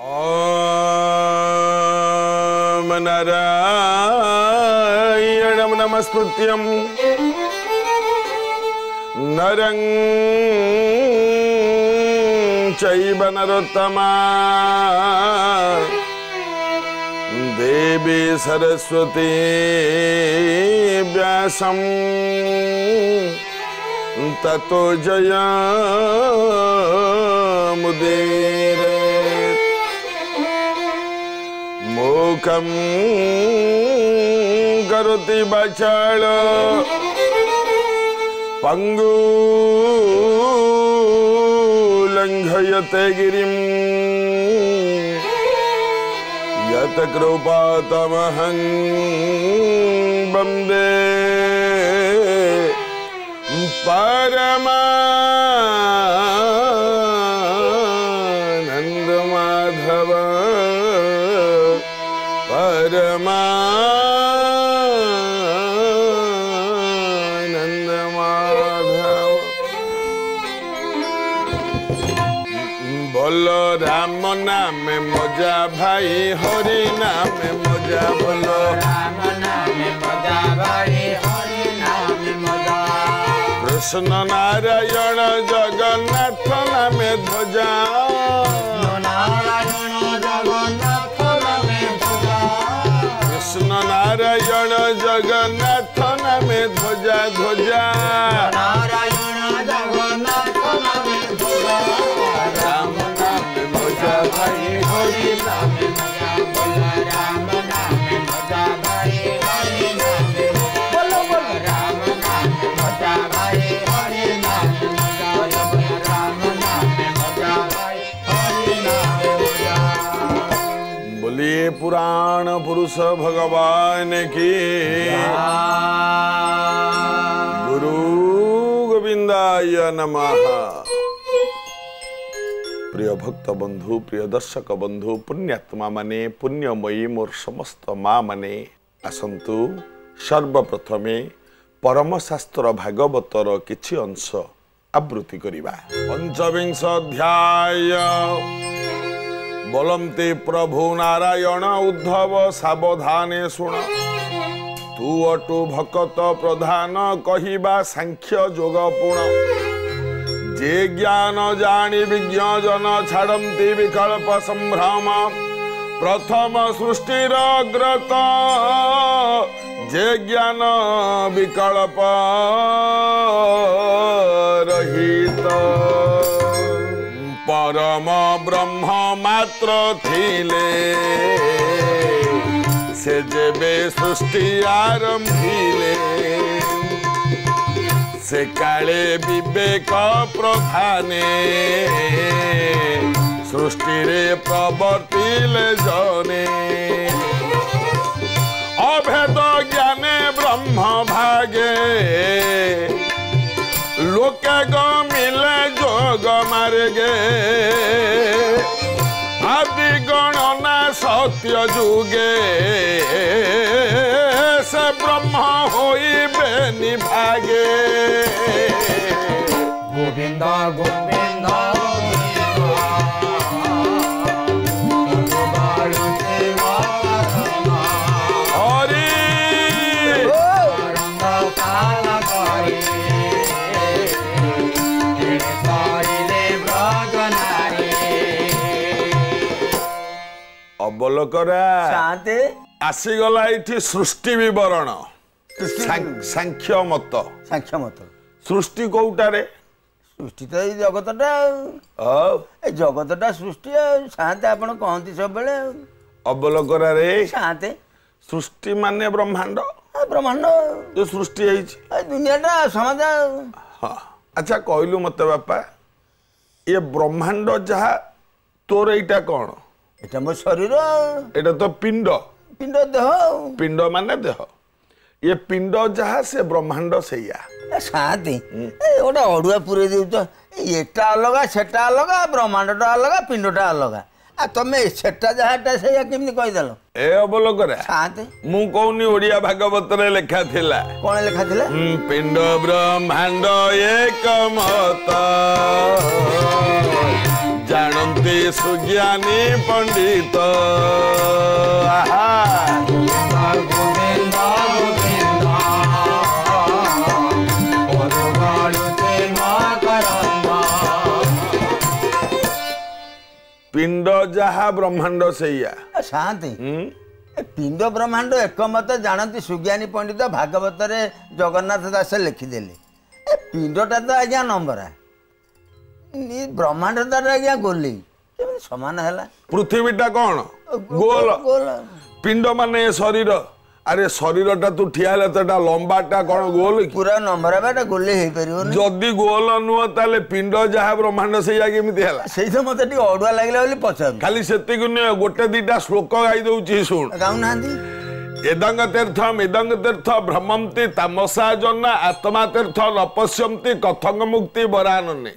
ओम नारायणं नमस्कृत्यं नरं चैव नरोत्तमं देवी सरस्वती व्यासं ततो जयमुदीरयेत् मूकं करोति वाचालं पङ्गुलङ्घयते गिरिं यत् कृपातमहं वन्दे परमानंद माधव परमानंद माधव बोलो राम नाम मजा भाई हरि नाम मजा बोलो राम नाम मजा भाई हरि नाम मजा कृष्ण नारायण जगन्नाथ नामे ध्वजा नारायण जगन्नाथ नामे ध्वजा कृष्ण नारायण जगन्नाथ नामे ध्वजा ध्वजा नारायण जगन्नाथ नामे ध्वजा राम नामे मजा भाई हरि नाम मजा बोलो राम नाम मजा भाई हरि नाम बोलो बोलो राम नाम मजा भाई हरि नाम मजा बोलो राम नाम मजा भाई हरि नाम मजा बोलिए पुराण पुरुष भगवान की गुरु गोविंदाय नमः। प्रिय भक्त बंधु प्रिय दर्शक बंधु पुण्यात्मा माने पुण्यमयी मोर समस्त माँ माने आसंतु सर्वप्रथमे परम शास्त्र भागवतर किछि अंश आवृत्ति करिबा। पंचविंश अध्याय बोलंते प्रभु नारायण उद्धव सावधाने सुन तू अटु भकत प्रधान कहिबा सांख्य जोग पुण जे ज्ञान जानी विज्ञ जन छाड़ती विकल्प संभ्रम प्रथम सृष्टिर अग्रत जे ज्ञान विकल्प रहित परम ब्रह्म मात्र थिले से जेबे सृष्टि आरंभिले से काले विवेक प्रधाने सृष्टि रे प्रवर्तिले जने अभेद ज्ञाने ब्रह्म भागे लोके मिले जोग मार्गे आदि गणना सत्य जुगे से ब्रह्म होइबे निभागे गोविंद गोविंद अवलोकरा शांति आसीगला इठी सृष्टि विवरण सांख्य मत सांख्य मत सृष्टि कोउटारे सृष्टि तो जगतटा जगतटा सृष्टि शांति आपण कहती सब बेले अवलोकरा रे शांति सृष्टि माने ब्रह्मांड ब्रह्मांड जो सृष्टि दुनियाटा समाज हाँ अच्छा कहलु मत बापा ये ब्रह्मांड जहा तोर एटा कौन एटा मो शरीर एटा तो पिंड पिंड देह पिंड माने देह ये पिंड जहा से ब्रह्मांड सैया शांति गोटे अड़ुआ पूरे देउछ एटा अलग सेटा अलग ब्रह्मांडटा अलग पिंडटा अलग आ तमे सेटा जहाटा सैया केमनी कहिदल ए अवलोकरा शांति मु कहूनी ओडिया भागवत रे लेखा थिला कोन लेखा थिला पिंड ब्रह्मांड एक मत जानते सुज्ञानी पंडित आहा गोविंद गोविंद परुगालुते मकरंद पिंड जहा ब्रह्मांड सैया शांति पिंड ब्रह्मांड एकमत जानती सुज्ञानी पंडित भागवत रे जगन्नाथ दास लिखिदेले पिंडटा तो आज्ञा नंबरा ब्रह्मांड तार आज्ञा गोली समान है पृथ्वीटा कौन गोल पिंड माने शरीर अरे शरीरटा तू ठिया लंबाटा कौन गोल पूरा नंबर बेटा गोली हो पार जदि गोल नुह ताले पिंड जहा ब्रह्मांड सैया केमिति हला से मत अड़ुआ लगे पचार खाली से गोटे दीटा श्लोक गाई दउची सुन गाऊना एदंग तीर्थम इदंग तीर्थ भ्रमंती तामसा जन्ना आत्मा तीर्थ नपश्यंती कथंग मुक्ति बरानने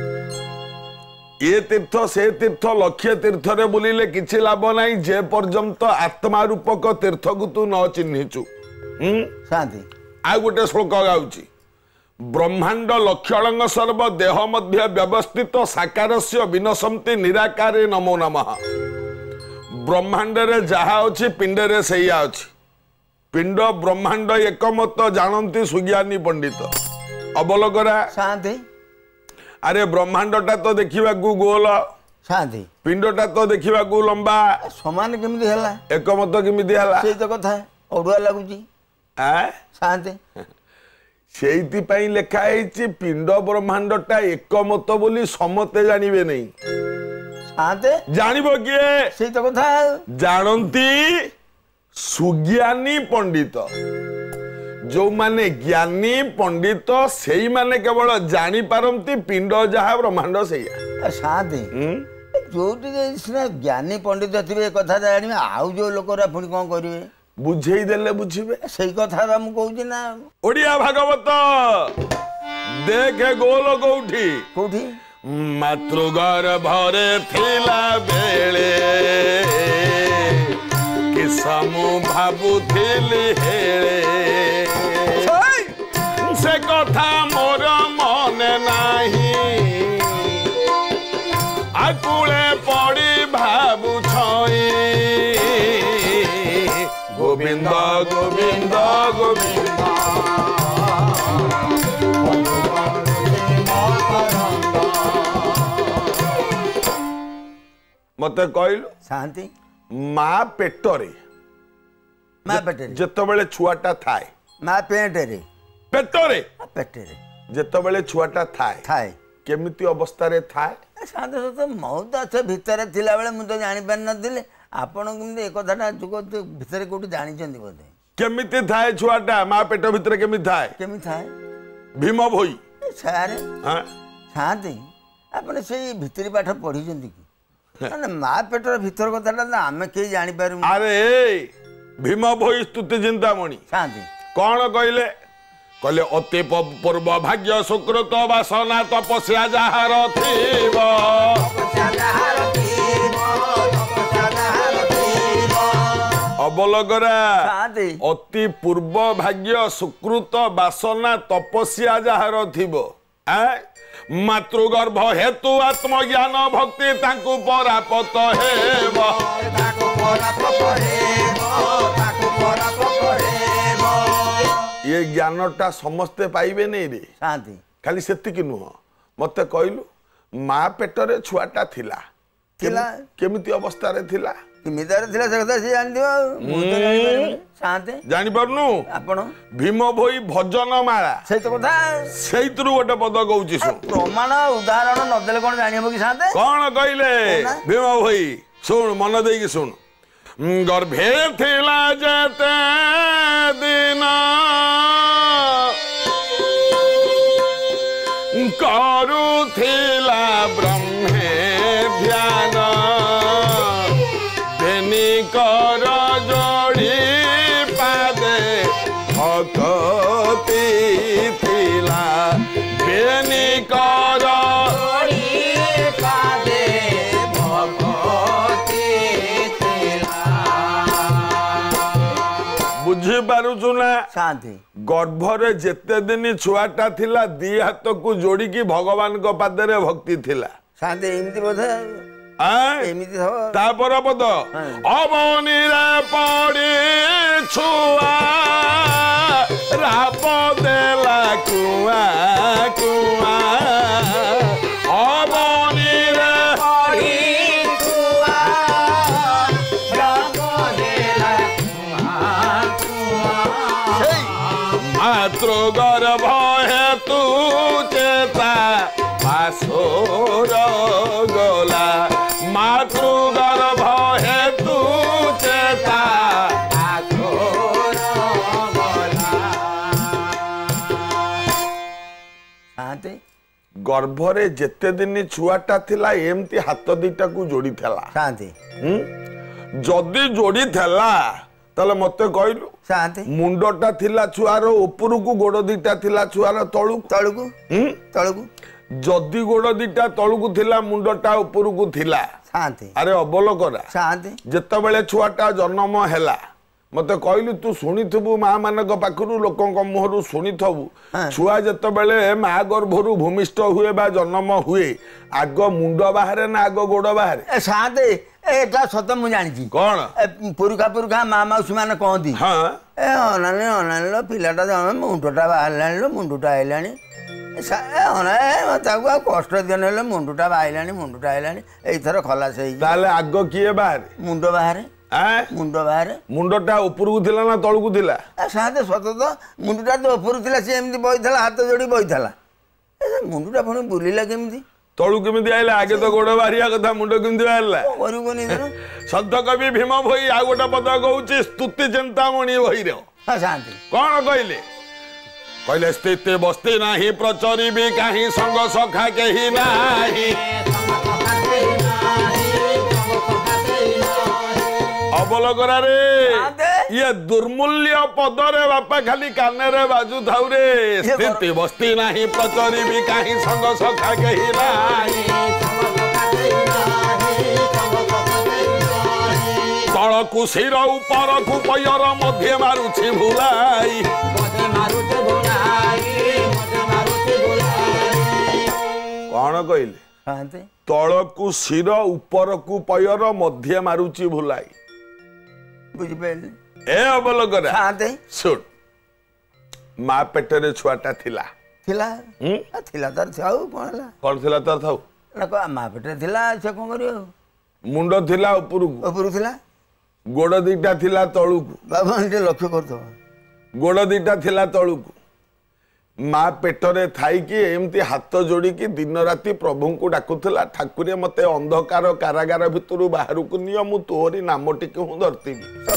ये तीर्थ से तीर्थ लक्ष्य तीर्थ रे बुलिले किछि लाभ नाही जे पर्यंत आत्मा रूपक तीर्थ को तू न चिन्हिचु शांति आ गोटे श्लोक गाउची ब्रह्मांड लक्षणंग सर्व देह मध्य व्यवस्थित साकारस्य विनशंति निराकारे नमो नमः ब्रह्मांड रे जहा अछि पिंड रे सैया अछि पिंड ब्रह्मांड एकमत जानती सुज्ञानी पंडित अवलोकरा शांति अरे ब्रह्मांडटा तो देखा गोल शांति पिंडटा तो देखा लंबा समान केमिति हला एकमत केमिति हला सेई तो कथा अड़ुआ लागुची शांति सेइति पई लेखा हैछि पिंड ब्रह्मांडटा एकमत बोली समते जानिबे नहीं शांति जानिबो किए सेई तो कथा जानती सुज्ञानी पंडित जो माने ज्ञानी पंडित से माने केवल जानी पारंती पिंड जहा ब्रह्मांड सैया शांति जो ज्ञानी पंडित थे कथा जाने आउ जो लोक पुणी कौन करेंगे बुझे देले बुझे से कथा मुझे कहूँ ना ओडिया भागवत देखे गोल कौठी कौठी मातृगर्भरे थिला बेले किसमु भाबुथिली हेले से कथा मोर मने नाही आकुले पड़ी भाबु छई गोविंद गोविंद गोविंद मते कहलु शांति माँ पेटरे माँ पेटरे जेतबेले छुआटा थाए माँ पेटरे पेटरे पेटरे जेतबेले छुआटा थाए थाए केमिति अवस्था रे थाए शांति तो मौत अच्छे भितर थिला बेले मु तो जानि पार नथिले आपण केमिति ए कथाटा जुग भितर कोठी जानिचंदी बोधे केमिति थाए छुआटा माँ पेट भितर केमिति थाए केमिति थाए भीम भोई सारे हां शांति आपण से भितरी पाठ पढिचंदी की ना माँ पेटर भितर कथाटा आमे के जानि पारु अरे भीम भोई स्तुति चिंतामणि शांति कौन कहले कहले अति पूर्व भाग्य सुकृत वासना तपस्या जहार थीब अबलगरा शांति अति पूर्व भाग्य सुकृत वासना तपस्या जहार थीब मातृगर्भ हेतु आत्मज्ञान भक्ति ताकू परापत हेब ये ज्ञानटा समस्ते पाइबे नहीं रे शांति खाली सेतिकी नुह मते कहलु माँ पेटरे छुआटा थिला केमिति अवस्था रे थिला किमिदार थिला से कथा से जानि दियो मु तो जानि पारिबे शांति जानि परनु आपण भीम भोई भजन माला से तो कथा सेइतरु गोटे पद कहूची सुन प्रमाण उदाहरण न देले कोन जानि हबो कि शांति कौन कहले भीम भोई सुन मन देई कि सुन गर्भे थिला जते दिन करुथिला ब्रह्मे ध्यान कर जोड़ी पादे भक्ति थिला बेनी कर जोड़ी पादे भक्ति थिला बुझी पारुछु ना शांति गर्भरे जेते दिन छुआटा थिला दी हाथ को जोड़ी की भगवान को पादरे भक्ति थिला शांति एमती बोध एमती हो तापर पद अबनीरे पड़ी छुआ राप देला कुआ कुआ अबनीरे पड़ी छुआ राप देला कुआ मातृ गर्भ हेतु चेता पासोर गला मातृ गर्भ हेतु चेता पासोर गला शांति गर्भरे जेते दिन छुआटा थिला एमती हाथ दीटा को जोड़ी थला शांति जदी जोड़ी थला ताले मते कहलु शांति मुंडटा थिला छुआर ऊपर को गोड़ दीटा थिला छुआर तळु तळकु तळकु जदी गोड़ दीटा तळु को थिला मुंडटा ऊपर को थिला शांति अरे अबलोकरा शांति जेतेबेले छुआटा जन्म हैला मते कहलु तू शुणिथबु माँ मानक पाखरु लोकंक मुहरु शुणिथबु छुआ जेतेबेले माँ गर्भरु भूमिष्ठ हुए बा जन्म हुए आग मुंड बाहरे ना आग गोड़ बाहरे शांति एटा सत मु जानी कौन पुरुखा पुरुखा माँ माउसी मैंने कहती हाँ ए अनानी अनानी पिलाटा जन मुंडटा बाहर मुंडटा आइलानी कष्ट दिन मुंडटा बाहर मुंडटा आइलानी एथर खलास आग किए बाहरे मुंड बाहर मुंड बाहर मुंडटा उपरकू थिला ना तळकू थिला साथे सत तो मुंडटा तो उपरु थिला से एमती बइथला हाथ जोड़ी बइथला मुंडटा पुणी बुलिला केमती तळू केमिति आइला आगे तो गोड़ बाहरिया कथा मुंड केमिति बाहरला करबनी संत कवि भीम भई आ गोटा पद कहूची स्तुति चिंतामणि भई रे हां शांति कौन कहले कहले स्थिति बस्ती नाही प्रचरिबी काहे संग सखा केही नाही अबलकरा रे ये दुर्मूल्य पदरे बापा खाली काने रे बाजू थाउ रे स्थिति बस्ती नाही प्रचरिबी काहे संग सखा केही नाही तळकु शिर उपरकु पयर मध्य मारुछि भुलाई कौन कहले तळकु शिर उपरकु पयर मध्य मारुछि भुलाई बुझिपेली ए अबलकरा सुन माँ पेटरे छुआटा थिला थिला थिला तर थाउ कौन थिला तर थाउ माँ पेटरे थिला से कोन करियो मुंड थिला उपरकु थिला गोड़ दीटा थिला तळुकु बाबा लक्ष्य करतो गोड़ दीटा थिला तळुकु माँ पेटरे थाई कि एमती हाथ जोड़ी की दिन राति प्रभु को डाकुला ठाकुरे मते अंधकार कारागार भितर बाहर को निय मु तोरी नाम टिके हूँ धरती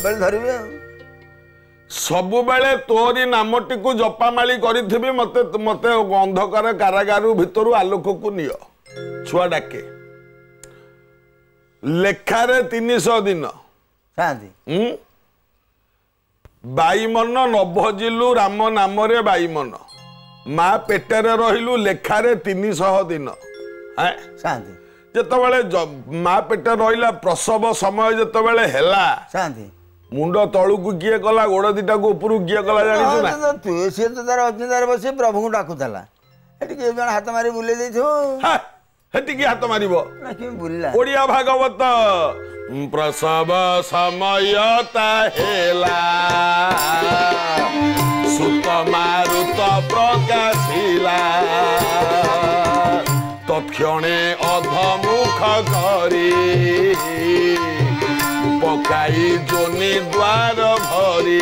सब बेले तोरी नाम टिकु जपामाली करी मते मते अंधकार कारागार भितर आलोक को निय छुआ डाके लेखारे 300 दिन बाईमन नभजिलु राम नाम रे बाईमन माँ पेटरे रहिलु लेखारे 300 दिन जेतबेले माँ पेटे रहिला प्रसव समय जेतबेले हेला मुंड तळु को किए कला गोड़ दीटा को ऊपर किए कला जानि ना तू से तो तार अज्ञान बसे प्रभु को डाकुतला एटी के जण हाथ मारी बुले देथो हां हेटी के हाथ मारिबो ना के बुलला ओडिया भागवत प्रसव समयता हेला सुत मारुत प्रकाशिला तत्क्षणे अधमुख करी पकाई जोनि द्वार भरी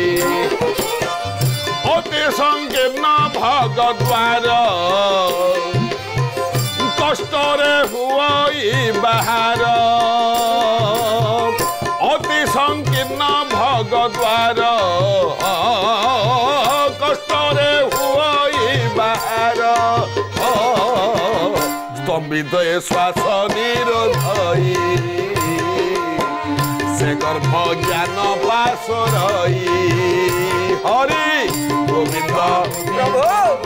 अति संकीर्ण भग द्वार कष्टरे हुई बाहर अति संकीर्ण भग द्वार कष्टरे हुई बाहर स्तंभित श्वास निरोधई से गर्भ ज्ञान पास रही हरि गोविंद प्रभु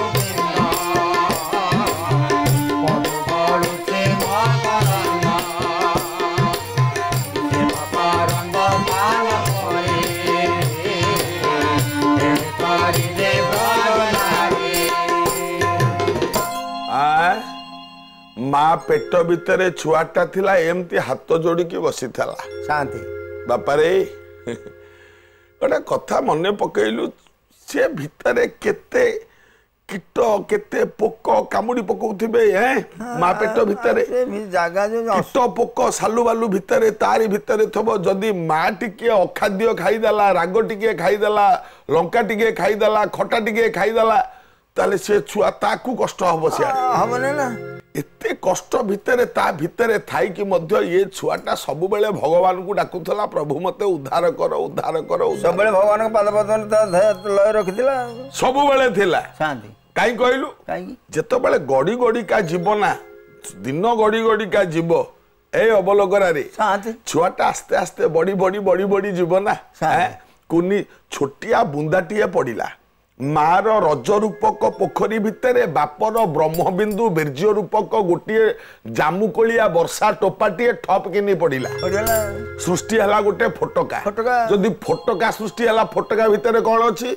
माँ पेट भितर छुआटा थिला एमती हाथ जोड़िकी बसी था शांति बापारे गोटे कथा मन पकईलु से भितर केते कीट केते पोक कामुड़ी पकाउथिबे माँ पेट भितर कीट पोक सालु बालू भितर तारी भितर थबो जदि माँ टिके अखाद्य खाईदेला राग टिके खाईदेला लंका टिके खाईदेला खटा टिके खाईदेला ताले से छुआ ताकू कष्ट हबो हबने ना एते कष्ट भितर ता भितर थाई कि मध्य ये छुआटा सब बेले भगवान को डाकुथला प्रभु मते उद्धार कर सब बेले भगवान पाद पदन लय रखिदिला सब बेले थिला शांति काई कहलु जेतो बेले गड़ी गड़ी का जीवना दिन गड़ी गड़ी का जीव ए अवलोकरा रे छुआटा आस्ते आस्ते बड़ी बड़ी बड़ी बड़ी जीवना कुनी छोटिया बुंदाटिए पड़िला मार रज रूपक पोखरी भितर बापर ब्रह्मबिंदु बीर्ज रूपक गोटे जामुकोलिया वर्षा टोपाटीए ठप किनी पड़िला सृष्टि हला गोटे फोटका जदि फोटका सृष्टि हला फोटका भितर कौन अछि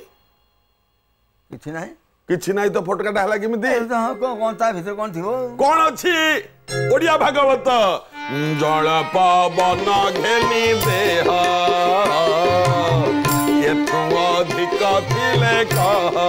किछि नाही तो फोटकाटा हला किमिति कोन ता भितर कोन थिबो कोन अछि ओडिया भागवत जल पवन घेनी देह एतु अधिक थिले कह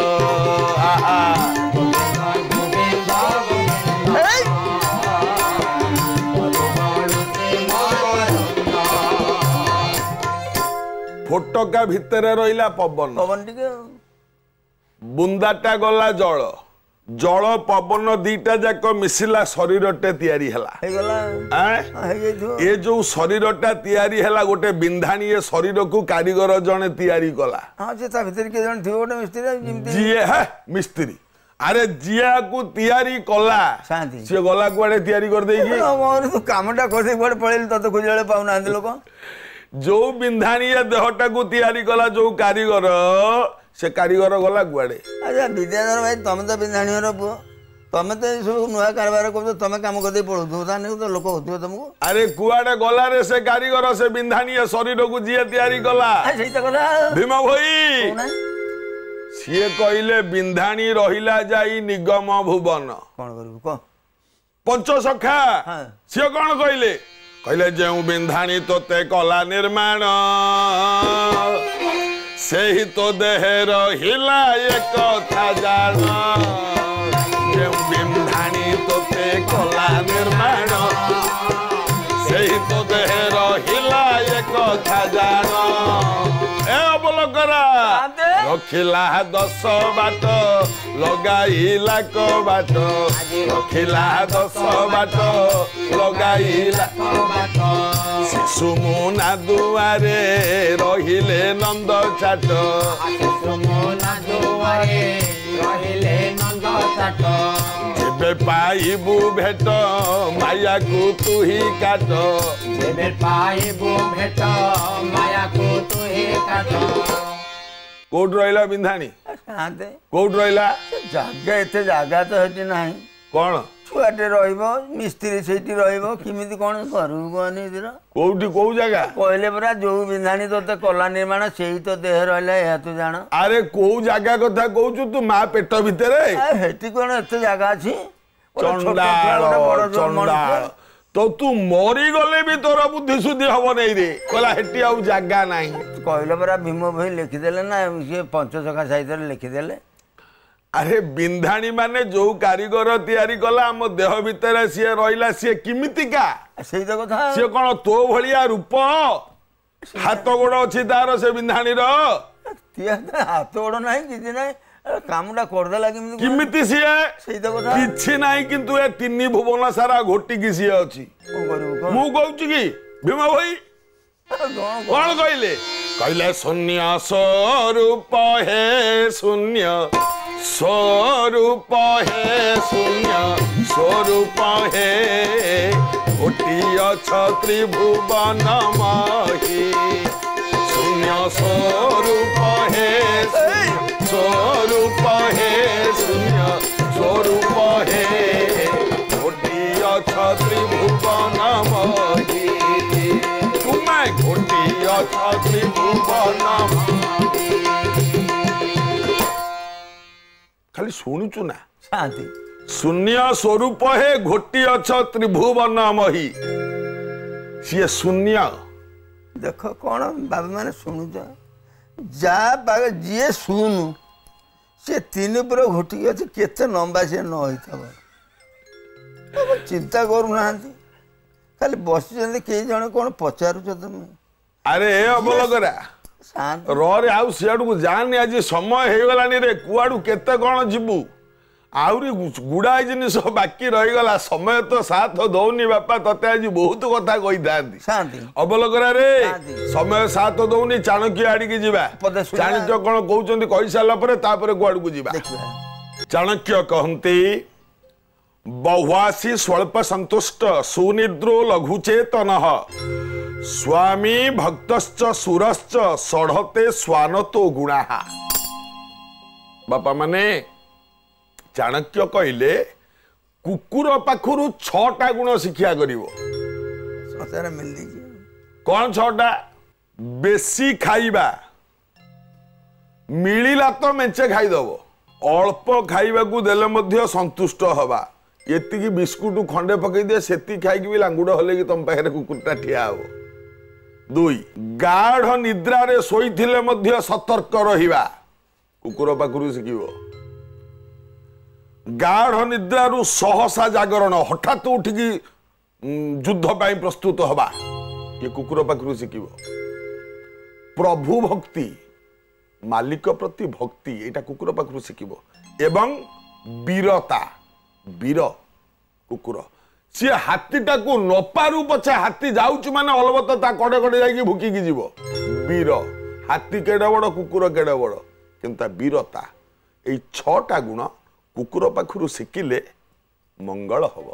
फोटका भितर रहिला पवन पवन टिके बुंदाटा गला जल जल पवन दीटा जाक मिसिला शरीरटे तैयारी हला ये जो शरीरटा तैयारी हला गोटे बिंधाणी ए शरीर को कारीगर जने तैयारी कला हां जे ता भीतर के जन थियो गोटे मिस्त्री जिमती जिए है मिस्त्री अरे जिया को तैयारी कला शांति से गला कुआडे तैयारी कर देगी मोर तो कामटा करदे कुआडे पळेल त खुजळे पाउना लोक जो बिंधाणी ए देहटा को तैयारी कला जो कारीगर से कारीगर गला कुआडे अच्छा विद्याधर भाई तुम तो बिंधाणीर पुओ तुम तो सब नुआ कारबार कर तुम काम करते पड़ो तो लोक होते तुमको अरे कुआडे गला रे से कारीगर से बिंधाणी शरीर को जी तैयारी कला भीम भाई सीए कहले बिंधाणी रहिला जाई निगम भुवन कौन करू कह पंचसखा सीए कौन कहले कहले जे बिंधाणी तोते कला निर्माण से ही तो देह रहिला एक कथा जान जे बिंधाणी तोते कला निर्माण से ही तो देह रहिला एक कथा जान ए अवलोकरा रखिला 10 बाट लगाइला को बाट रखिला 10 बाट लगाइला शिशु मुना दुआरे रहिले नंद चाट शिशु मुना दुआरे रहिले नंद चाट जेबे पाइबु भेट माया को तू ही काट जेबे पाइबु भेट माया को तू ही काट कोड रहिला बिंधाणी कोड रहिला जागा एते जागा तो हेटी नाही कोन छुआटे रहिबो मिस्त्री सेठी रहिबो किमिति कोन करू गनी दिरा कोउठी कोउ जगह कहले परा जो बिंधाणी तोते कला निर्माण सेही तो देह रहला या तू जान अरे कोउ जगह कथा कहू तू मां पेट भितरे हेटी कोन एते जागा अछि चंडाल तो तू मरी गले भी तोर बुद्धि शुद्धि हम नहीं रे कहला हेटी आउ जागा नहीं कहले परा भीम भाई लिखिदेले ना ये पंचसखा साहित्य लिखिदेले अरे बिंधाणी माने जो कारीगर तैयारी कला हम देह भितर सी रहिला सी किमितिका सेही तो कथा सी कोन तो भलिया रूप हाथ गोड़ अछि तार से बिंधाणी रो हाथ गोड़ नाही किछि नाही कामटा करदेला किमिति सीए सेही तो कथा किछि नाही किंतु ए तिन्नी भुवन सारा घोटी की सीए अछि मु कहउछि कि भीम भाई कौन कहले कहले शून्य स्वरूप हे शून्य स्वरूप हे शून्य स्वरूप हे घोटी त्रिभुवन मही शून्य स्वरूप हे स्वरूप हे शून्य स्वरूप हे घोटी त्रिभुवन मही तुम्हें घोटी त्रिभुवन खाली शुणुचु ना शांति शून्य स्वरूप हे घोटी अछ त्रिभुवन मही सी शून्य देख कौन बाबा मैंने शुणुच जा जी शुणु सी तीन पुर घोटिक अच्छे केते लंबा सी न चिंता करूना खाली बस कई जन कौन पचार तुम अरे अबलगरा रे आउ सियाड़ को जानी आज समय हो गलानी रे कुआड़ू केते कौन जीवु आउरी गुड़ाए जिनिस बाकी रहीगला समय तो साथ दौनी बापा तते आज बहुत कथा कही था अबलगरा रे समय साथ दौनी चाणक्य आड़िकी जीवा चाणक्य कौन कहते कही सारापर कुआड़ को जीवा चाणक्य कहते बहुआसी स्वल्प संतुष्ट सुनिद्रो लघुचेतन स्वामी भक्तश्च सुरश्च षढ़ते स्वानतो गुणा बापा माने चाणक्य कहले कुकुर पाखुरु 6टा गुण शिक्षा करिवो कौन 6टा बेसी खाइबा मिलिला तो मेंचे खाइदबो अल्प खाइबा को देले मध्य संतुष्ट हवा एतिकी बिस्कुट खंडे पकई दे सेति खाई भी लांगुड़ हले कि तुम पाखे कुकुरटा ठिया हो 2 गाढ़ निद्रा रे सोईथिले मध्य सतर्क रहिबा कुकुर पाखुरु शिखिबो गाढ़ निद्रारु सहसा जागरण हठात उठिकी युद्ध पाई प्रस्तुत हवा ये कुकुर पाखुरु शिखिबो प्रभु भक्ति मालिक प्रति भक्ति एटा कुकुर पाखुरु शिखिबो एवं वीरता वीर कुकुर सी हाथीटा को नपारू पछे हाथी जाउछु माने अलबत ता कड़े कड़े जाई भुकिकी जीवो वीर हाथी केडे बड़ कुकुर केडे बड़ किंतु वीरता ए 6टा गुण कुकुर पाखुरु शिखिले मंगल हब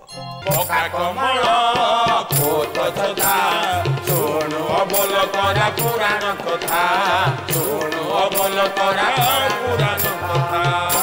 पुराण कथा